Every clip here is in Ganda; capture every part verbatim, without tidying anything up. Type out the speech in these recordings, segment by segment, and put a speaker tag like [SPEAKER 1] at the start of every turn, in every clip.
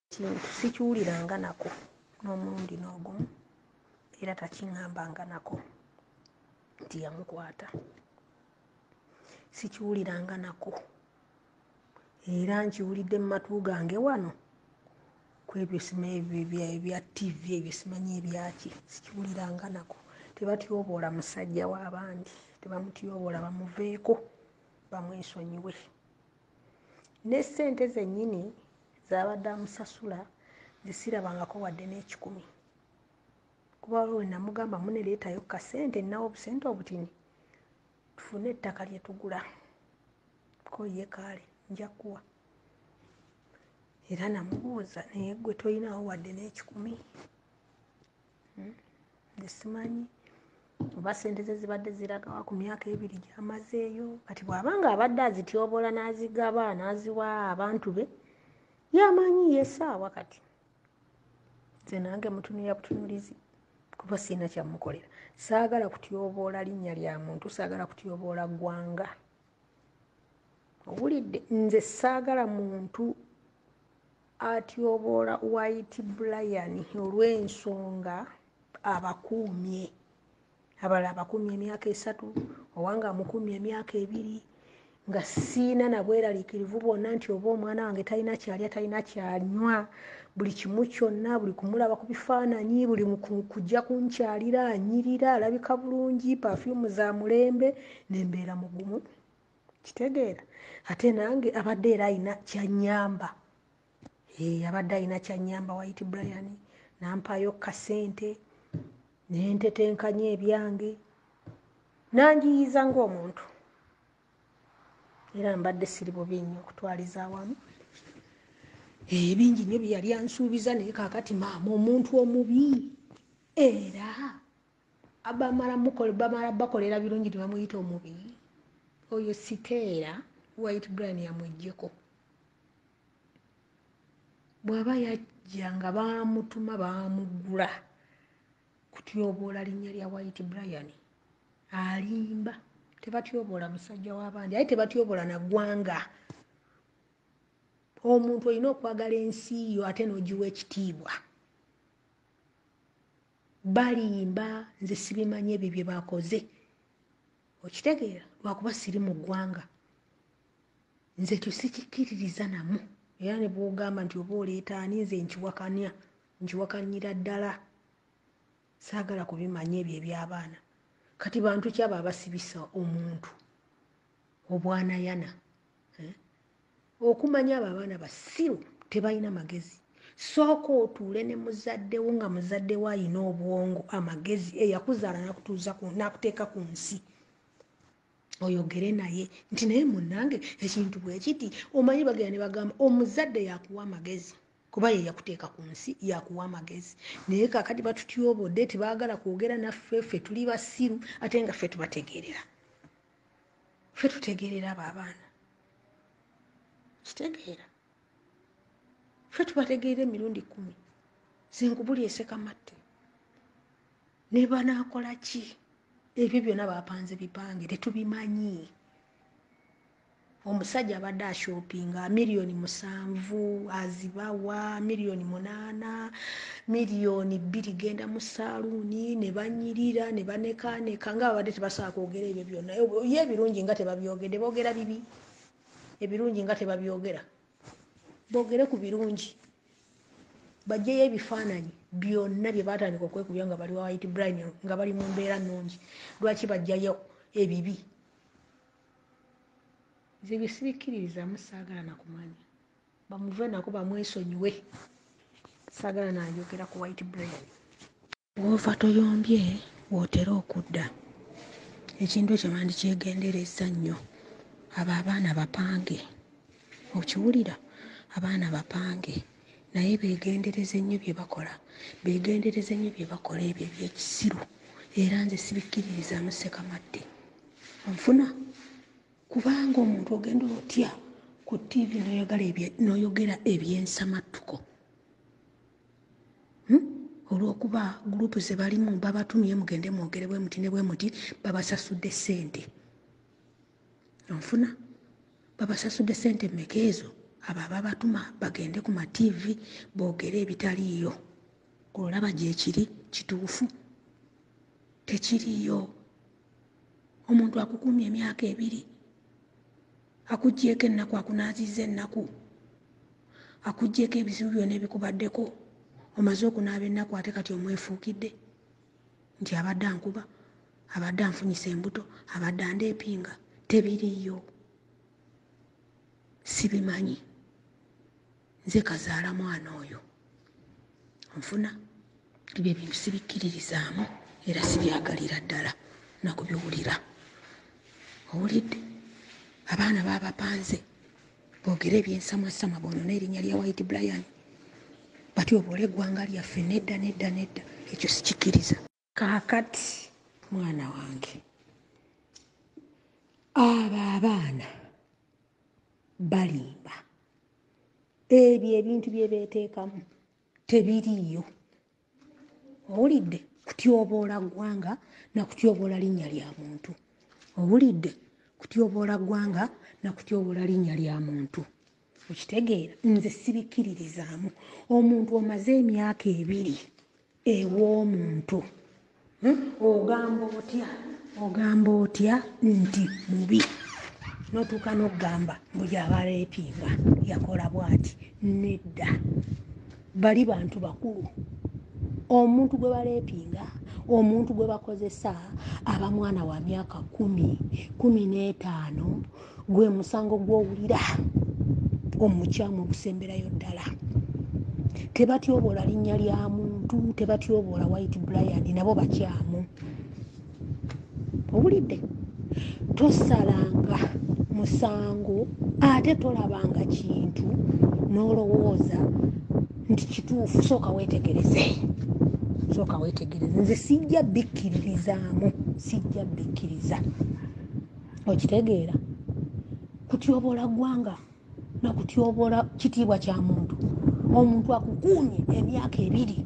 [SPEAKER 1] kintu sikiwuliranga nako n'omulundi n'ogumu era takiŋŋambanga nako nti yamukwata. Sikiwuliranga nako era nkiwulidde mu matu gange wano ku ebyo simanyi ebya ttivi ebyo simanyi ebyaki, sikiwuliranga nako. Tebatyoboola musajja w'abandi, tebamutyoboola bamuveeko bamwesonyiwe. Ne ssente zennyini z'abadde amusasula zisirabangako wadde n'ekikumi. Kuba we namugamba mune leetayo kasente nnawo obusente obutini tufune ettaka lye tugula ko ye kaale nja kuwa. Era namubuuza naye ggwe toyinawo wadde n'ekikumi? Nze simanyi oba ssente ze zibadde ziragawa ku myaka ebiri gy'amazeeyo. Kati bw'abanga abadde azityoboola n'azigaba n'aziwa abantu be yamanyi yesaawa kati. Nze nange mutunulira butunulizi kuba sirina kyamukolera. Saagala kutyoboola linnya lya muntu, saagala kutyoboola ggwanga. Owulidde? Nze saagala muntu atyoboola White Brian olw'ensonga abakuumye. Abalala abakuumye emyaka esatu, owanga amukuumye emyaka ebiri, nga siina na bweraliikirivu bwonna nti oba omwana wange talina kyalya talina kyanywa, buli kimu kyonna, buli kumulaba ku bifaananyi, buli kujja kunkyalira anyirira, alabika bulungi, pafyumu za mulembe, nembeera mugumu. Kitegeera? Ate nange abadde era alina kyanyamba. Eh, abadde alina kyanyamba White Brian, nampaayo kasente, nentetenkanya ebyange, nanjiyiza ng'omuntu. Era mbadde siri bubi nnyo okutwaliza awamu. Ebingi nnyo bye yali ansuubiza naye kaakati maama omuntu omubi. Era abamala bakolera birungi ne bamuyita omubi. Oyo siteera White Brian yamweggyeko. Bw'aba yajja nga baamutuma baamugula kutyoboola linnya lya White Brian, alimba. Tebatyoboola musajja w'abandi, aye tebatyoboola na ggwanga. Omuntu olina okwagala ensi yo ate n'ogiwa ekitiibwa. Balimba, nze sibimanyi ebyo bye bakoze. Okitegeera? Lwakuba siri mu ggwanga. Nze kyo sikikkiririza namu. Era ne bw'ogamba nti oba oleeta ani, nze nkiwakanya, nkiwakanyira ddala. Saagala kubimanya ebyo eby'abaana. Kati bantu ki abo abasibisa omuntu obwanayana? Eh? Okumanya abo abaana basiru tebalina magezi. Sooka otuule ne muzaddewo nga muzaddewo ayina obwongo amagezi eyakuzaala nakutuuza nakuteeka ku nsi. Oyogere naye nti naye munnange ekintu bwe kiti, omanyi bagenda ne bagamba omuzadde yakuwa amagezi kuba ye yakuteeka ku nsi, yakuwa amagezi. Naye kaakati batutyobodde, tebaagala kwogera naffe, ffe tuli basiru ate nga ffe tubategeerera. Ffe tutegeerera abo abaana. Kitegeera? Ffe tubategeerera emirundi kkumi. Zinkubuli esekamatte. Ne banaakola ki? Ebyo byonna baapanze bipange, tetubimanyi. Omusajja abadde ashopinga miliyoni musanvu azibawa, miliyoni munaana, miliyoni bbiri genda mu saaluuni, ne banyirira ne banekaaneka nga babadde tebasobola kwogera ebyo byonna. Ye ebirungi nga tebabyogedde, boogera bibi. Ebirungi nga tebabyogera, boogere ku birungi. Bajjeyo ebifaananyi byonna bye baatandika okwekubya nga bali wa White Brian nga bali mu mbeera nnungi. Lwaki bajjayo ebibi? Nze bye sibikkiririzamu, saagala nakumanya. Bamuve nako bamwesonyiwe. Saagala nanjogera ku White Brian. Bw'ova toyombye w'otera okudda. Ekintu ekyo mandikyegendereza nnyo. Abo abaana bapange. Okiwulira? Abaana bapange. Naye beegendereze nnyo bye bakola. Beegendereze nnyo bye bakola ebyo eby'ekisiru. Era nze sibikkiririzaamu ssekamatte. Onfuna? Kubanga omuntu ogenda otya ku ttiivi n'oyogera eby'ensamattuko. Hmm? Olw'okuba gurupu ze balimu babatumye mugende mwogere bwe muti ne bwe muti, babasasudde ssente. Onfuna? Babasasudde ssente mmeka ezo? abo ababatuma bagende ku mativi boogere ebitaliiyo olaba gyekiri kituufu tekiriyo. Omuntu akukumya emyaka ebiri akuggyeko ennaku akunaazizza ennaku akuggyeko ebizibu byonna ebikubaddeko omaze okunaaba ennaku ate kati omwefuukidde nti abadde ankuba abadde anfunyisa embuto abadde andeepinga. Tebiriyo, sibimanyi. Nze kazaala mwana oyo nfuna ebyo ebintu sibikkiririzaamu era sibyagalira ddala nakubiwulira. Owulidde abaana babapanze boogere ebyensamwasama boonona erinnya lya White Brian batyoboola eggwanga lyaffe. Nedda nedda nedda, ekyo sikikkiriza. Kaakati mwana wange abo abaana balimba ebyo ebintu bye beeteekamu tebiriiyo. Owulidde? Kutyoboola ggwanga nakutyoboola linnya lya muntu. Owulidde? Kutyoboola ggwanga nakutyoboola linnya lya muntu. Okitegeera? Nze sibikkiririzaamu. Omuntu omaze emyaka ebiri ew'omuntu ogamba otya ogamba otya nti mubi notuuka n'okugamba mbu gyabaleepinga yakola bw'ati. Nedda, bali bantu bakulu. Omuntu gwe baleepinga, omuntu gwe bakozesa aba mwana wa myaka kumi kumi n'etaano gwe musango gw'owulira omukyamu ogusemberayo ddala. Tebatyoboola linnya lya muntu, tebatyoboola White Brian, nabo bakyamu. Owulidde? Tosalanga musango ate tolabanga kintu n'olowooza nti kituufu. Sooka weetegereze, sooka weetegereze. Nze sijja bikkiririzaamu, sijja bikkiriza. Okitegeera? Kutyoboola ggwanga nakutyoboola kitiibwa kya muntu. Omuntu akukuumye emyaka ebiri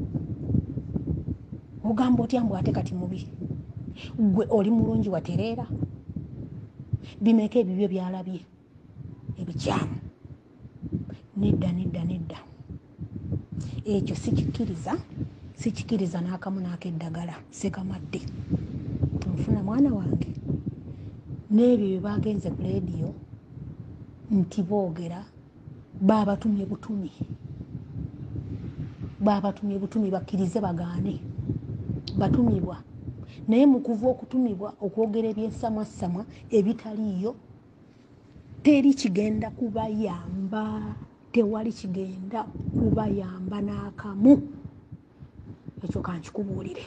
[SPEAKER 1] ogamba otya mbu ate kati mubi. Gwe oli mulungi watereera? Bimeka ebibyo byalabye ebikyamu. Nedda nedda nedda, ekyo sikikkiriza, sikikkiriza n'akamu n'akeddagala sekamadde. Nfuna mwana wange n'ebyo bye bagenze ku leediyo nti boogera baabatumye butumi, baabatumye butumi bakkirize bagaane batumibwa. Naye mu kuva okutumibwa okwogera ebyensamwassamwa ebitaliiyo teri kigenda kubayamba, tewali kigenda kubayamba n'akamu. Ekyo kankikubuulire.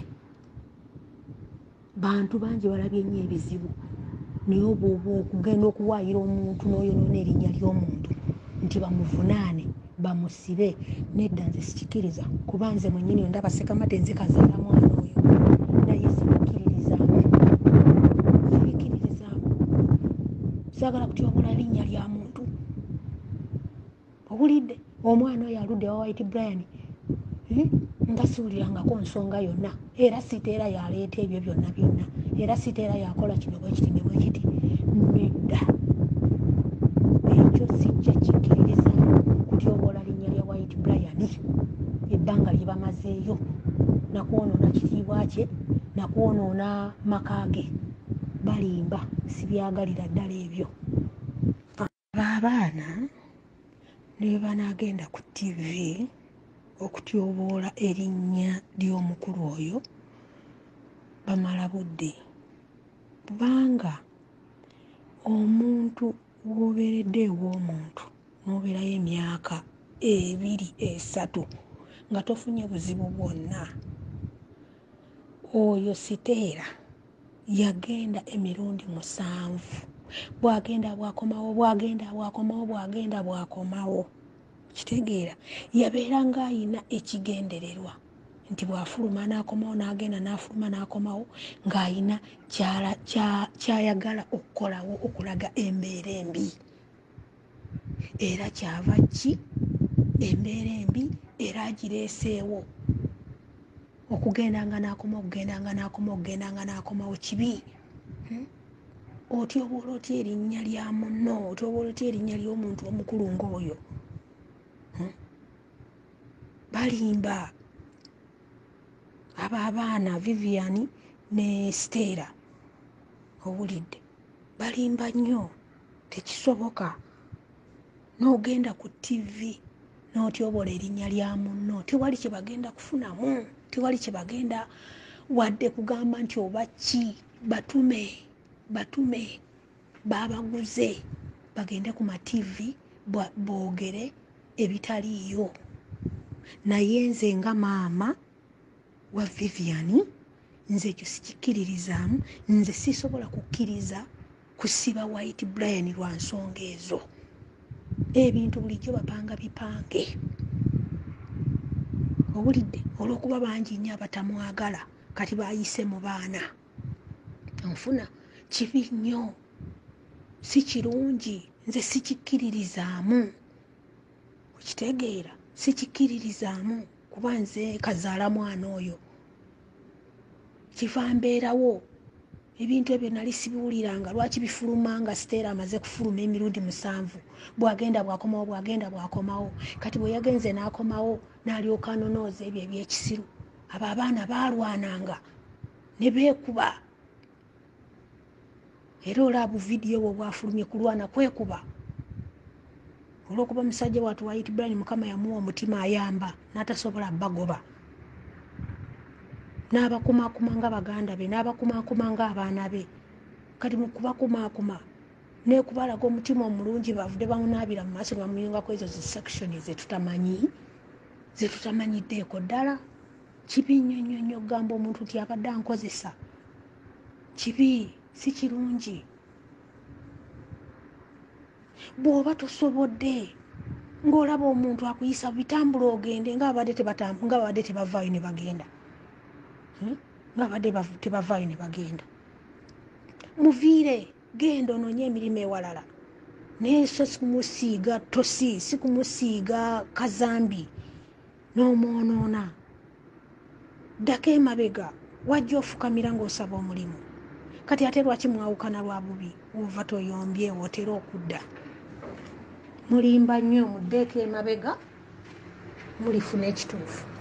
[SPEAKER 1] Bantu bangi balabye nnyo ebizibu, naye obw'oba okugenda okuwaayira omuntu n'oyonoona erinnya ly'omuntu nti bamuvunaane bamusibe. Nedda, nze sikikkiriza kuba nze mwennyini ndaba Sekamate nze kazaala mwana oyo naye sibikkiririzaamu, sibikkiririzaamu. Saagala kutyoboola linnya lya muntu. Owulidde? Omwana oyo aludde wa White Brian nga siwulirangako nsonga yonna, era siteera yaleeta ebyo byonna byonna, era siteera yakola kino bwe kiti ne bwe kiti. Nedda, ekyo sijja kikkiririzaamu. Kutyoboola linnya lya White Brian ebbanga lye bamazeeyo nakwonoona kitiibwa kye nakwonoona maka ge. Balimba, sibyagalira ddala ebyo. Abaana ne banaagenda ku ttivi okutyoboola erinnya ly'omukulu oyo bamala budde. Kubanga omuntu w'obeeredde ew'omuntu n'obeerayo emyaka ebiri esatu nga tofunye buzibu bwonna, oyo siteera yagenda emirundi musanvu. Bwagenda bwakomawo, bwagenda bwakomawo, bwagenda bwakomawo. Kitegeera? Yabeeranga ayina ekigendererwa nti bw'afuluma n'akomawo, n'agenda n'afuluma n'akomawo ng'ayina kyayagala okukolawo okulaga embeera embi. Era kyava ki? Embeera embi era agireeseewo. Okugendanga n'akomawo, okugendanga n'akomawo, okugendanga n'akomawo kibi. otyobola otya erinnya lya munno, otyobola otya erinnya ly'omuntu omukulu ng'oyo. hmm? Balimba abo abaana Vivian ne Stella, owulidde, balimba nnyo, tekisoboka. N'ogenda ku ttivi n'otyobola erinnya lya munno, tewali kye bagenda kufunamu, tewali kye bagenda wadde kugamba nti oba ki. Batume batume babaguze bagende ku mativi boogere ebitaliiyo. Naye nze nga maama wa Vivian, nze ekyo sikikkiririzaamu. Nze sisobola kukkiriza kusiba White Brian lwa nsonga ezo. Ebintu bulijjo bapanga bipange, owulidde, olw'okuba bangi nnyo abatamwagala kati bayise mu baana. Nfuna kibi nnyo, si kirungi, nze sikikkiririzaamu. Okitegeera, sikikkiririzaamu kuba nze kazaala mwana oyo. Kiva mbeerawo, ebintu ebyo nali sibiwuliranga. Lwaki bifuluma nga Stella amaze kufuluma emirundi musanvu? Bwagenda bwakomawo, bwagenda bwakomawo. Kati bwe yagenze n'akomawo n'alyoka anonooza ebyo ebyekisiru. Abo abaana baalwananga ne beekuba. Era olaba vidiyo bwe bwafulumye kulwana kwekuba. Olw'okuba musajja watu White Brian Mukama yamuwa omutima ayamba n'atasobola bagoba. N'abakumaakuma nga baganda be, n'abakumaakuma nga abaana be. Kati mu kubakumaakuma n'ekubalaga omutima omulungi bavudde bamunaabira mu maaso ne bamuyungako ezo zi sekishoni ze tutamanyi, ze tutamanyiddeeko ddala. Kibi nnyo nnyo nnyo okugamba omuntu nti abadde ankozesa. Kibi, si kirungi. Bw'oba tosobodde ng'olaba omuntu akuyisa bitambula ogende ng'abadde tebavaayo ne bagenda. Ng'abadde tebavaayo ne bagenda. Muviire, genda ononye emirimu ewalala. Naye so si kumusiiga tosi, si kumusiiga kazambi n'omwonoona. Ddako emabega, wajja ofukamira ng'osaba omulimu. Kati ate lwaki mwawukana lwa bubi? Ova toyombye otera okudda. Mulimba nnyo, muddeeko emabega, mulifuna ekituufu.